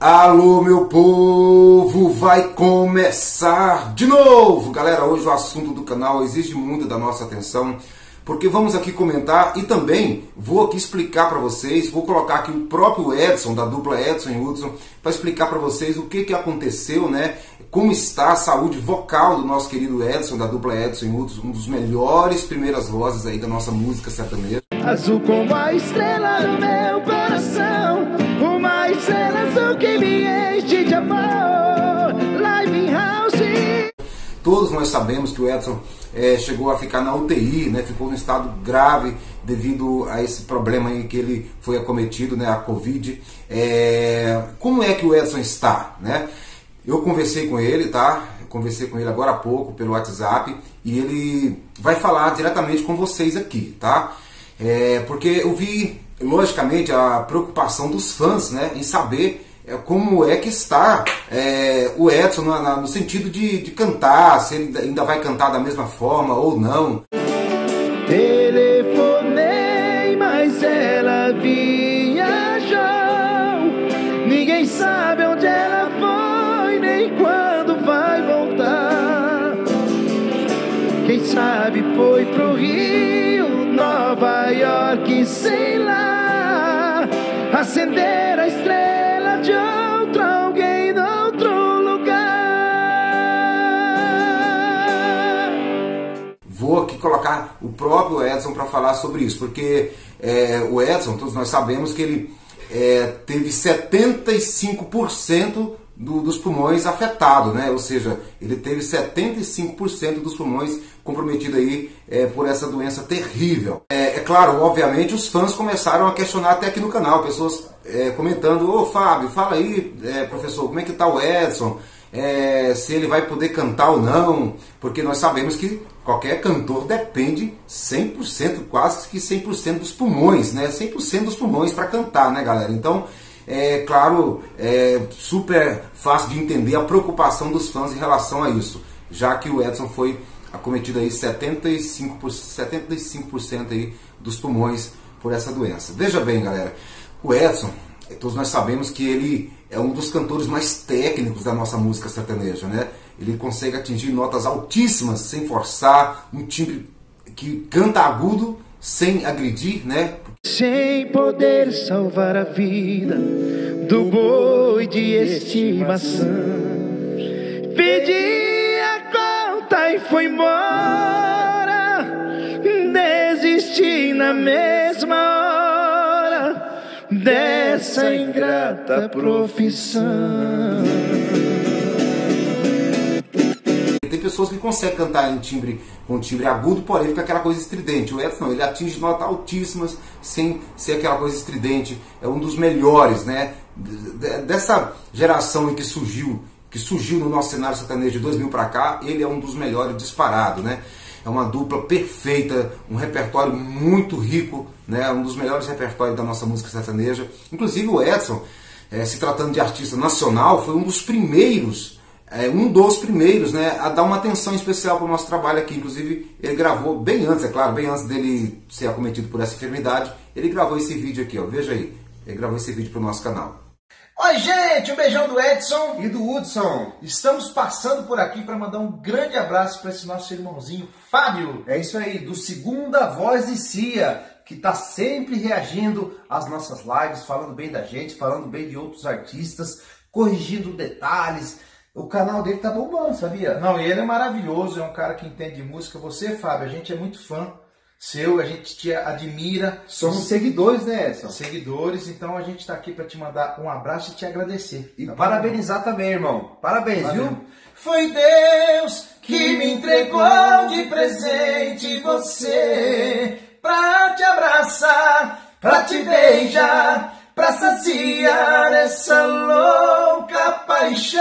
Alô, meu povo, vai começar de novo! Galera, hoje o assunto do canal exige muito da nossa atenção, porque vamos aqui comentar e também vou aqui explicar para vocês, vou colocar aqui o próprio Edson, da dupla Edson e Hudson, para explicar para vocês o que aconteceu, né? Como está a saúde vocal do nosso querido Edson, da dupla Edson e Hudson, um dos melhores primeiras vozes aí da nossa música sertaneja. Azul como a estrela do meu coração, uma estrela azul que me enche de amor. Live House. Todos nós sabemos que o Edson chegou a ficar na UTI, né? Ficou num estado grave devido a esse problema aí que ele foi acometido, né? A Covid. Como é que o Edson está, né? Eu conversei com ele, tá? Eu conversei com ele agora há pouco pelo WhatsApp e ele vai falar diretamente com vocês aqui, tá? Porque eu vi, logicamente, a preocupação dos fãs, né, em saber como é que está o Edson no sentido de cantar, se ele ainda vai cantar da mesma forma ou não. Telefonei, mas ela viajou. Ninguém sabe onde ela foi, nem quando vai voltar. Quem sabe foi pro Rio, Nova York, sei lá, acender a estrela de outro alguém em outro lugar. Vou aqui colocar o próprio Edson para falar sobre isso, porque o Edson, todos nós sabemos que ele teve 75% dos pulmões afetados, né? Ou seja, ele teve 75% dos pulmões comprometidos aí por essa doença terrível. É claro, obviamente, os fãs começaram a questionar até aqui no canal, pessoas comentando: ô Fábio, fala aí, professor, como é que tá o Edson? Se ele vai poder cantar ou não, porque nós sabemos que qualquer cantor depende 100%, quase que 100% dos pulmões, né? 100% dos pulmões para cantar, né, galera? Então, claro, super fácil de entender a preocupação dos fãs em relação a isso, já que o Edson foi acometido aí 75% aí dos pulmões por essa doença. Veja bem, galera, o Edson, todos nós sabemos que ele é um dos cantores mais técnicos da nossa música sertaneja, né? Ele consegue atingir notas altíssimas sem forçar, um timbre que canta agudo sem agredir, né? Sem poder salvar a vida do boi de estimação, pedi a conta e foi embora, desisti na mesma hora dessa ingrata profissão. Tem pessoas que conseguem cantar com timbre agudo, porém fica aquela coisa estridente. O Edson não, ele atinge notas altíssimas sem ser aquela coisa estridente. É um dos melhores, né? Dessa geração que surgiu no nosso cenário sertanejo de 2000 para cá, ele é um dos melhores disparado, né? É uma dupla perfeita, um repertório muito rico, né? Um dos melhores repertórios da nossa música sertaneja. Inclusive o Edson, se tratando de artista nacional, foi um dos primeiros, né, a dar uma atenção especial para o nosso trabalho aqui. Inclusive, ele gravou bem antes, é claro, bem antes dele ser acometido por essa enfermidade, ele gravou esse vídeo aqui, ó, veja aí, ele gravou esse vídeo para o nosso canal. Oi gente, um beijão do Edson e do Hudson. Estamos passando por aqui para mandar um grande abraço para esse nosso irmãozinho Fábio. É isso aí, do Segunda Voz de Cia, que está sempre reagindo às nossas lives, falando bem da gente, falando bem de outros artistas, corrigindo detalhes. O canal dele tá bombando, sabia? Não, e ele é maravilhoso, é um cara que entende de música. Você, Fábio, a gente é muito fã seu, a gente te admira. Somos seguidores, né, Edson? Seguidores, então a gente está aqui para te mandar um abraço e te agradecer. E tá parabenizar também, irmão. Parabéns, valeu. Viu? Foi Deus que me entregou de presente você, pra te abraçar, pra te beijar, pra saciar essa louca paixão.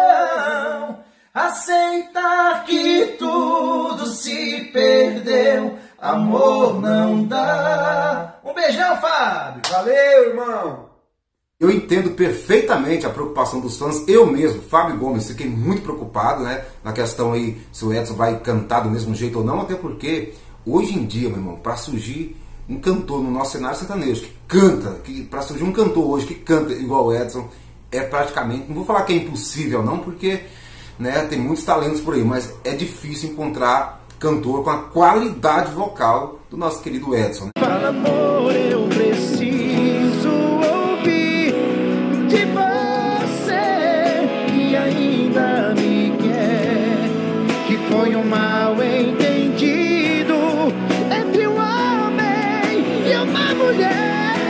Aceitar que tudo se perdeu, amor não dá. Um beijão, Fábio. Valeu, irmão. Eu entendo perfeitamente a preocupação dos fãs. Eu mesmo, Fábio Gomes, fiquei muito preocupado, né, na questão aí se o Edson vai cantar do mesmo jeito ou não, até porque hoje em dia, meu irmão, para surgir um cantor no nosso cenário sertanejo que canta, para surgir um cantor hoje que canta igual o Edson, é praticamente, não vou falar que é impossível não, porque né, tem muitos talentos por aí, mas é difícil encontrar cantor com a qualidade vocal do nosso querido Edson. Fala, amor, eu preciso ouvir de você que ainda me quer, que foi um mal entendido entre um homem e uma mulher.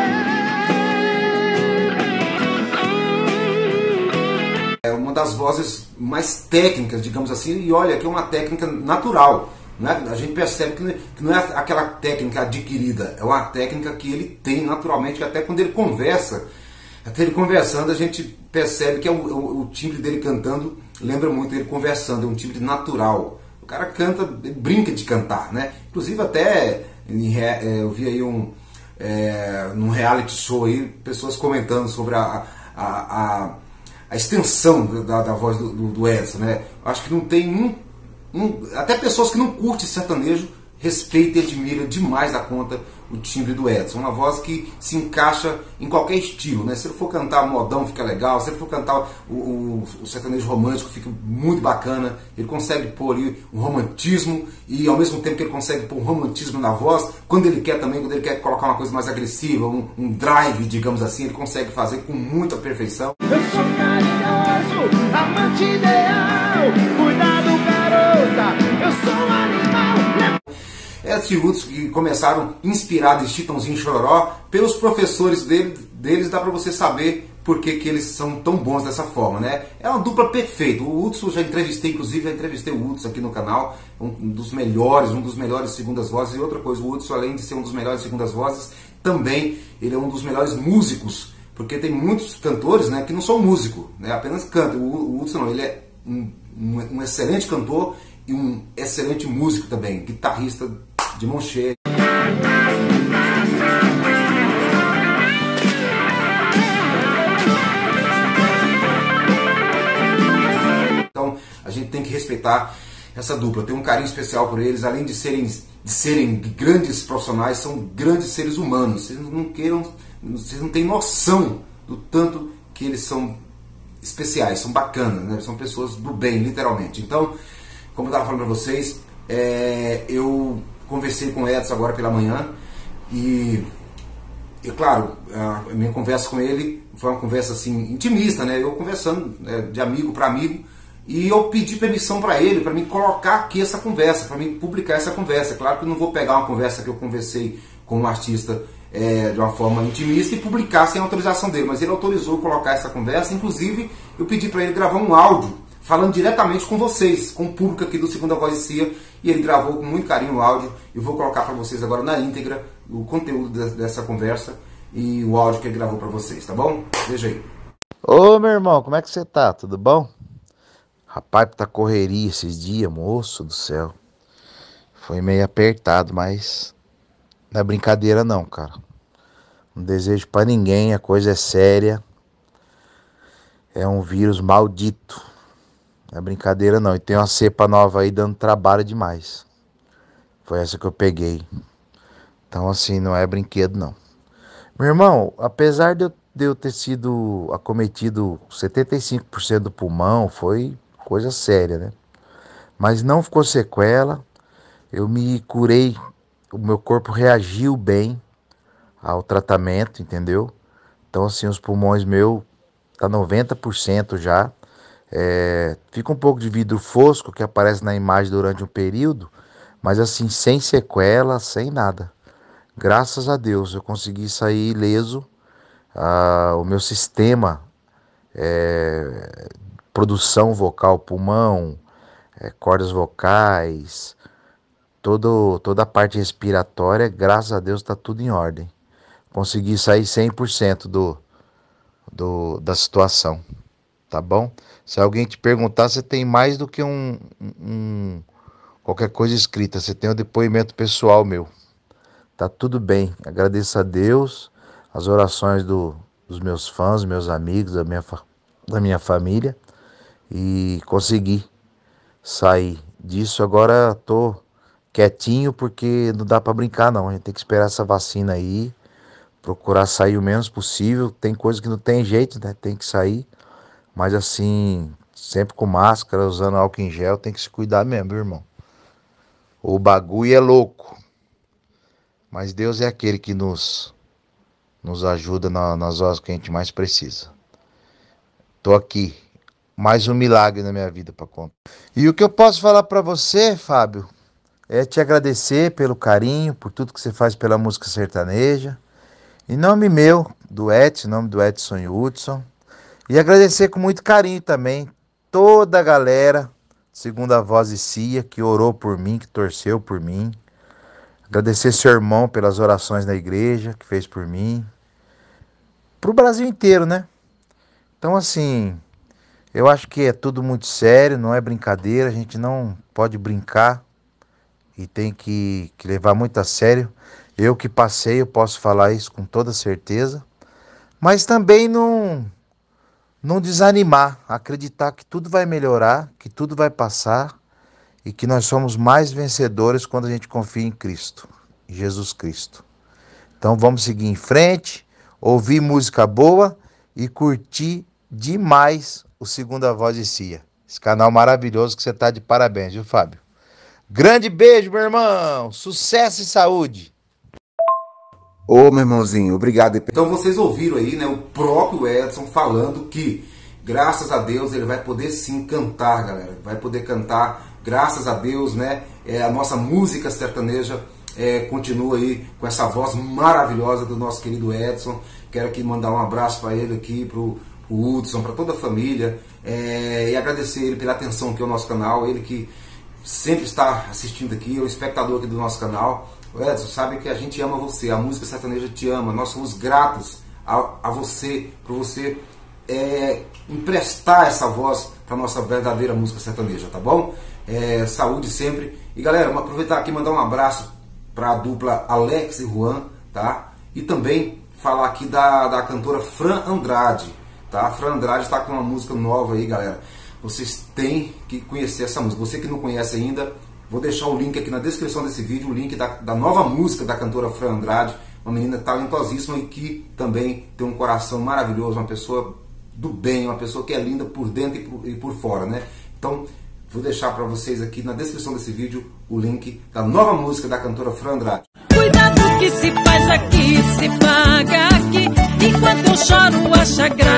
É uma das vozes mais técnicas, digamos assim, e olha que é uma técnica natural. Né? A gente percebe que não é aquela técnica adquirida, é uma técnica que ele tem naturalmente, que até quando ele conversa, até ele conversando, a gente percebe que o timbre dele cantando lembra muito ele conversando, é um timbre natural. O cara canta, ele brinca de cantar, né? Inclusive até eu vi aí num reality show aí, pessoas comentando sobre a extensão da voz do Edson, né? Acho que não tem até pessoas que não curtem sertanejo respeitam e admiram demais da conta o timbre do Edson. Uma voz que se encaixa em qualquer estilo, né? Se ele for cantar modão fica legal, se ele for cantar o sertanejo romântico fica muito bacana. Ele consegue pôr ali um romantismo e ao mesmo tempo que ele consegue pôr um romantismo na voz, quando ele quer também, quando ele quer colocar uma coisa mais agressiva, um drive, digamos assim, ele consegue fazer com muita perfeição. Eu sou carinhoso, amante ideal, cuidado garota, eu sou um animal. Edson e Hudson que começaram inspirados em Chitãozinho e Chororó, pelos professores deles dá para você saber por que eles são tão bons dessa forma, né? É uma dupla perfeita. O Hudson já entrevistei o Hudson aqui no canal, um dos melhores segundas vozes. E outra coisa, o Hudson, além de ser um dos melhores segundas vozes, também ele é um dos melhores músicos, porque tem muitos cantores, né, que não são músicos, né, apenas cantam. O Hudson não, ele é um excelente cantor e um excelente músico também, guitarrista de mão cheia. Então a gente tem que respeitar essa dupla, ter um carinho especial por eles, além de serem grandes profissionais, são grandes seres humanos. Vocês não têm noção do tanto que eles são especiais, são bacanas, né? São pessoas do bem, literalmente. Então, como eu estava falando para vocês, eu conversei com o Edson agora pela manhã e claro, a minha conversa com ele foi uma conversa assim intimista, né? Eu conversando de amigo para amigo, e eu pedi permissão para ele, para mim colocar aqui essa conversa, para mim publicar essa conversa. Claro que eu não vou pegar uma conversa que eu conversei com um artista de uma forma intimista e publicar sem autorização dele, mas ele autorizou colocar essa conversa. Inclusive eu pedi para ele gravar um áudio falando diretamente com vocês, com o público aqui do Segunda Voz de Cia, e ele gravou com muito carinho o áudio. Eu vou colocar para vocês agora na íntegra o conteúdo dessa conversa e o áudio que ele gravou para vocês, tá bom? Veja aí. Ô meu irmão, como é que você tá? Tudo bom? Rapaz, tá correria esses dias, moço do céu. Foi meio apertado, mas não é brincadeira não, cara. Não desejo pra ninguém, a coisa é séria. É um vírus maldito. Não é brincadeira não. E tem uma cepa nova aí dando trabalho demais. Foi essa que eu peguei. Então assim, não é brinquedo não. Meu irmão, apesar de eu ter sido acometido 75% do pulmão, foi coisa séria, né? Mas não ficou sequela. Eu me curei. O meu corpo reagiu bem ao tratamento, entendeu? Então assim, os pulmões meus tá 90% já. Fica um pouco de vidro fosco que aparece na imagem durante um período, mas assim, sem sequela, sem nada. Graças a Deus eu consegui sair ileso. O meu sistema, produção vocal, pulmão, cordas vocais, toda a parte respiratória, graças a Deus está tudo em ordem. Consegui sair 100% da situação, tá bom? Se alguém te perguntar, você tem mais do que qualquer coisa escrita, você tem um depoimento pessoal meu. Tá tudo bem, agradeço a Deus, as orações dos meus fãs, meus amigos, da minha família, e consegui sair disso. Agora tô quietinho porque não dá para brincar não, a gente tem que esperar essa vacina aí, procurar sair o menos possível. Tem coisa que não tem jeito, né? Tem que sair, Mas assim, sempre com máscara, usando álcool em gel, tem que se cuidar mesmo, viu, irmão? O bagulho é louco. Mas Deus é aquele que nos ajuda nas horas que a gente mais precisa. Tô aqui. Mais um milagre na minha vida para contar. E o que eu posso falar para você, Fábio, é te agradecer pelo carinho, por tudo que você faz pela música sertaneja. Em nome meu, do Edson, em nome do Edson e Hudson. E agradecer com muito carinho também toda a galera, Segunda Voz e Cia, que orou por mim, que torceu por mim. Agradecer seu irmão pelas orações na igreja, que fez por mim. Pro Brasil inteiro, né? Então, assim, eu acho que é tudo muito sério, não é brincadeira. A gente não pode brincar e tem que levar muito a sério. Eu que passei, eu posso falar isso com toda certeza. Mas também não desanimar, acreditar que tudo vai melhorar, que tudo vai passar e que nós somos mais vencedores quando a gente confia em Cristo, em Jesus Cristo. Então vamos seguir em frente, ouvir música boa e curtir demais o Segunda Voz de Cia. Esse canal maravilhoso que você tá de parabéns, viu, Fábio? Grande beijo, meu irmão! Sucesso e saúde! Ô, meu irmãozinho, obrigado. Então vocês ouviram aí, né, o próprio Edson falando que, graças a Deus, ele vai poder sim cantar, galera. Vai poder cantar, graças a Deus, né? A nossa música sertaneja continua aí com essa voz maravilhosa do nosso querido Edson. Quero aqui mandar um abraço para ele aqui, pro Hudson, para toda a família. E agradecer ele pela atenção aqui ao nosso canal. Ele que sempre está assistindo aqui, é o espectador aqui do nosso canal. Edson, sabe que a gente ama você, a música sertaneja te ama, nós somos gratos a você, por você emprestar essa voz para nossa verdadeira música sertaneja, tá bom? Saúde sempre. E galera, vamos aproveitar aqui e mandar um abraço para a dupla Alex e Juan, tá? E também falar aqui da cantora Fran Andrade, tá? A Fran Andrade está com uma música nova aí, galera. Vocês têm que conhecer essa música. Você que não conhece ainda, vou deixar o link aqui na descrição desse vídeo, o link da nova música da cantora Fran Andrade, uma menina talentosíssima e que também tem um coração maravilhoso, uma pessoa do bem, uma pessoa que é linda por dentro e por fora, né? Então, vou deixar para vocês aqui na descrição desse vídeo o link da nova música da cantora Fran Andrade. Cuidado que se faz aqui, se paga aqui, enquanto eu choro acha graça.